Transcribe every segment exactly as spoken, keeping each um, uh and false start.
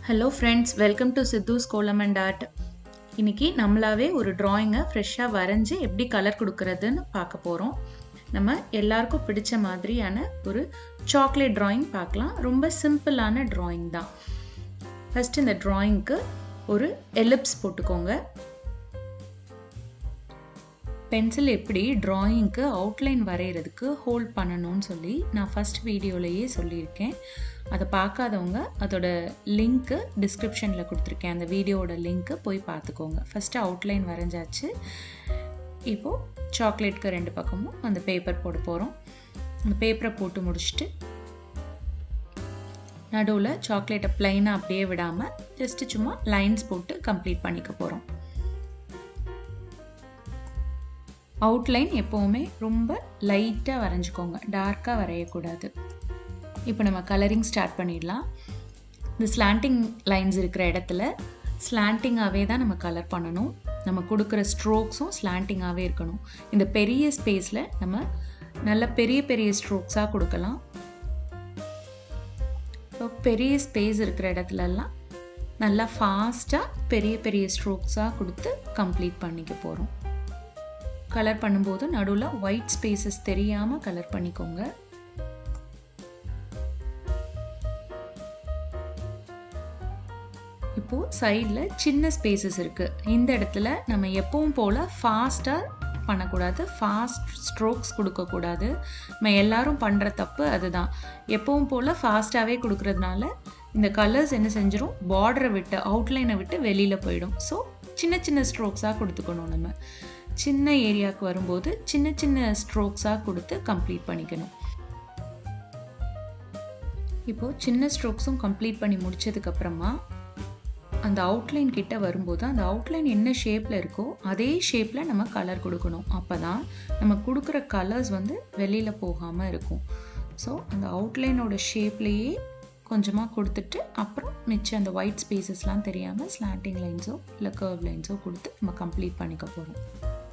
Hello friends, welcome to Sidhu's Kolam and Art. இன்னைக்கு நம்மளாவே ஒரு drawing-ஐ ஃப்ரெஷ்ஷா வரைஞ்சு எப்படி கலர் கொடுக்கிறதுன்னு பார்க்க போறோம். நம்ம எல்லாருக்கும் பிடிச்ச மாதிரியான ஒரு சாக்லேட் drawing பார்க்கலாம். ரொம்ப சிம்பிளான drawing தான். ஃபர்ஸ்ட் இந்த drawing-க்கு ஒரு ellipse போட்டுக்கோங்க. பென்சில் எப்படி drawing-க்கு அவுட்லைன் வரைகிறதுக்கு ஹோல்ட் பண்ணணும்னு சொல்லி நான் ஃபர்ஸ்ட் வீடியோலயே சொல்லியிருக்கேன். அதை பார்க்காதவங்க அதோட லிங்க்கு டிஸ்கிரிப்ஷனில் கொடுத்துருக்கேன். அந்த வீடியோவோட லிங்க்கு போய் பார்த்துக்கோங்க. ஃபஸ்ட்டு அவுட்லைன் வரைஞ்சாச்சு. இப்போது சாக்லேட்க்கு ரெண்டு பக்கமும் அந்த பேப்பர் போட போகிறோம். அந்த பேப்பரை போட்டு முடிச்சுட்டு நடுவில் சாக்லேட்டை ப்ளைனாக அப்படியே விடாமல் ஜஸ்ட்டு சும்மா லைன்ஸ் போட்டு கம்ப்ளீட் பண்ணிக்க போகிறோம். அவுட்லைன் எப்போவுமே ரொம்ப லைட்டாக வரைஞ்சிக்கோங்க, டார்க்காக வரையக்கூடாது. இப்போ நம்ம கலரிங் ஸ்டார்ட் பண்ணிடலாம். இந்த ஸ்லாண்டிங் லைன்ஸ் இருக்கிற இடத்துல ஸ்லாண்டிங்காகவே தான் நம்ம கலர் பண்ணணும். நம்ம கொடுக்குற ஸ்ட்ரோக்ஸும் ஸ்லாண்டிங்காகவே இருக்கணும். இந்த பெரிய ஸ்பேஸில் நம்ம நல்ல பெரிய பெரிய ஸ்ட்ரோக்ஸாக கொடுக்கலாம். இப்போ பெரிய ஸ்பேஸ் இருக்கிற இடத்துலலாம் நல்லா ஃபாஸ்ட்டாக பெரிய பெரிய ஸ்ட்ரோக்ஸாக கொடுத்து கம்ப்ளீட் பண்ணிக்க போகிறோம். கலர் பண்ணும்போது நடுவில் ஒயிட் ஸ்பேசஸ் தெரியாமல் கலர் பண்ணிக்கோங்க. இப்போது சைடில் சின்ன ஸ்பேசஸ் இருக்குது. இந்த இடத்துல நம்ம எப்பவும் போல் ஃபாஸ்ட்டாக பண்ணக்கூடாது, ஃபாஸ்ட் ஸ்ட்ரோக்ஸ் கொடுக்கக்கூடாது. நம்ம எல்லாரும் பண்ணுற தப்பு அதுதான். எப்பவும் போல் ஃபாஸ்ட்டாகவே கொடுக்கறதுனால இந்த கலர்ஸ் என்ன செஞ்சிடும், பார்டரை விட்டு அவுட்லைனை விட்டு வெளியில் போயிடும். ஸோ சின்ன சின்ன ஸ்ட்ரோக்ஸாக கொடுத்துக்கணும். நம்ம சின்ன ஏரியாவுக்கு வரும்போது சின்ன சின்ன ஸ்ட்ரோக்ஸாக கொடுத்து கம்ப்ளீட் பண்ணிக்கணும். இப்போது சின்ன ஸ்ட்ரோக்ஸும் கம்ப்ளீட் பண்ணி முடிச்சதுக்கப்புறமா அந்த அவுட்லைன் கிட்ட வரும்போது அந்த அவுட்லைன் என்ன ஷேப்பில் இருக்கோ அதே ஷேப்பில் நம்ம கலர் கொடுக்கணும். அப்போ தான் நம்ம கொடுக்குற கலர்ஸ் வந்து வெளியில் போகாமல் இருக்கும். ஸோ அந்த அவுட்லைனோட ஷேப்லேயே கொஞ்சமாக கொடுத்துட்டு அப்புறம் மிச்சம் அந்த ஒயிட் ஸ்பேசஸ்லாம் தெரியாமல் ஸ்லாண்டிங் லைன்ஸோ இல்லை கர்வ் லைன்ஸோ கொடுத்து நம்ம கம்ப்ளீட் பண்ணிக்க போகிறோம்.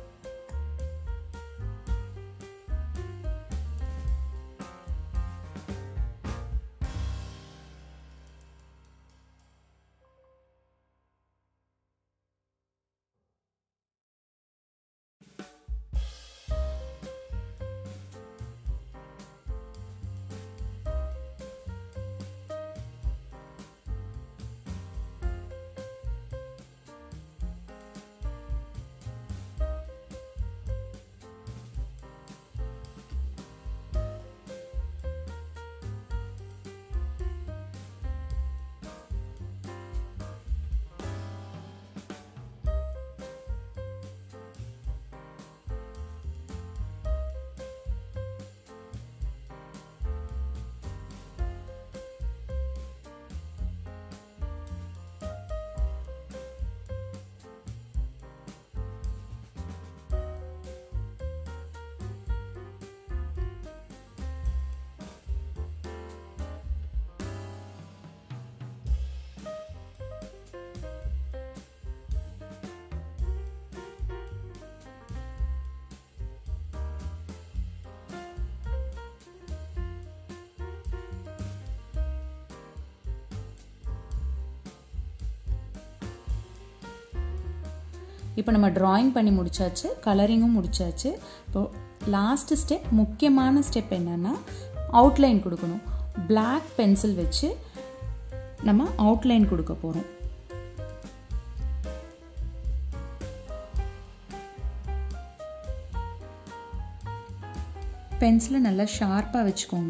இப்போ நம்ம ட்ராயிங் பண்ணி முடிச்சாச்சு, கலரிங்கும் முடிச்சாச்சு. இப்போது லாஸ்ட் ஸ்டெப், முக்கியமான ஸ்டெப் என்னென்னா அவுட்லைன் கொடுக்கணும். பிளாக் பென்சில் வச்சு நம்ம அவுட்லைன் கொடுக்க போகிறோம். பென்சிலை நல்லா ஷார்ப்பாக வச்சுக்கோங்க.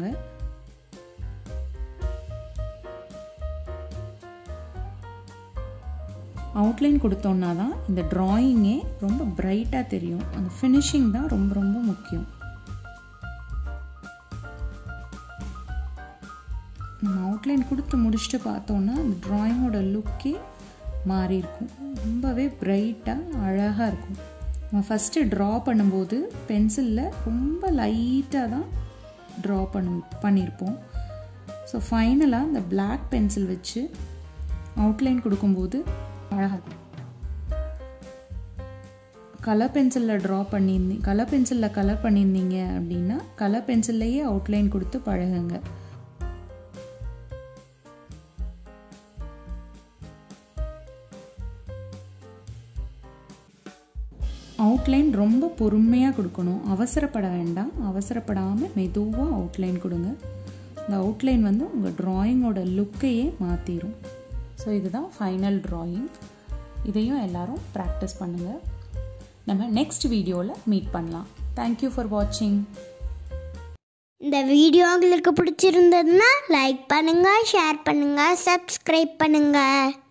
அவுட்லைன் கொடுத்தோன்னா தான் இந்த ட்ராயிங்கே ரொம்ப பிரைட்டாக தெரியும். அந்த ஃபினிஷிங் தான் ரொம்ப ரொம்ப முக்கியம். நம்ம அவுட்லைன் கொடுத்து முடிச்சுட்டு பார்த்தோன்னா அந்த ட்ராயிங்கோட லுக்கே மாறி இருக்கும். ரொம்பவே பிரைட்டாக அழகாக இருக்கும். நம்ம ஃபஸ்ட்டு ட்ரா பண்ணும்போது பென்சிலில் ரொம்ப லைட்டாக தான் ட்ரா பண்ணி பண்ணியிருப்போம். ஸோ ஃபைனலாக இந்த பிளாக் பென்சில் வச்சு அவுட்லைன் கொடுக்கும்போது அழகாக கலர் பென்சிலில் ட்ரா பண்ணியிருந்தீங்க கலர் பென்சிலில் கலர் பண்ணியிருந்தீங்க அப்படின்னா கலர் பென்சில்லையே அவுட்லைன் கொடுத்து பழகுங்க. அவுட்லைன் ரொம்ப பொறுமையாக கொடுக்கணும், அவசரப்பட வேண்டாம். அவசரப்படாமல் மெதுவாக அவுட்லைன் கொடுங்க. இந்த அவுட்லைன் வந்து உங்கள் ட்ராயிங்கோட லுக்கையே மாற்றிடும். ஸோ இதுதான் ஃபைனல் ட்ராயிங். இதையும் எல்லோரும் ப்ராக்டிஸ் பண்ணுங்கள். நம்ம நெக்ஸ்ட் வீடியோவில் மீட் பண்ணலாம். தேங்க்யூ ஃபார் வாட்சிங். இந்த வீடியோ உங்களுக்கு பிடிச்சிருந்ததுன்னா லைக் பண்ணுங்கள், ஷேர் பண்ணுங்கள், சப்ஸ்கிரைப் பண்ணுங்கள்.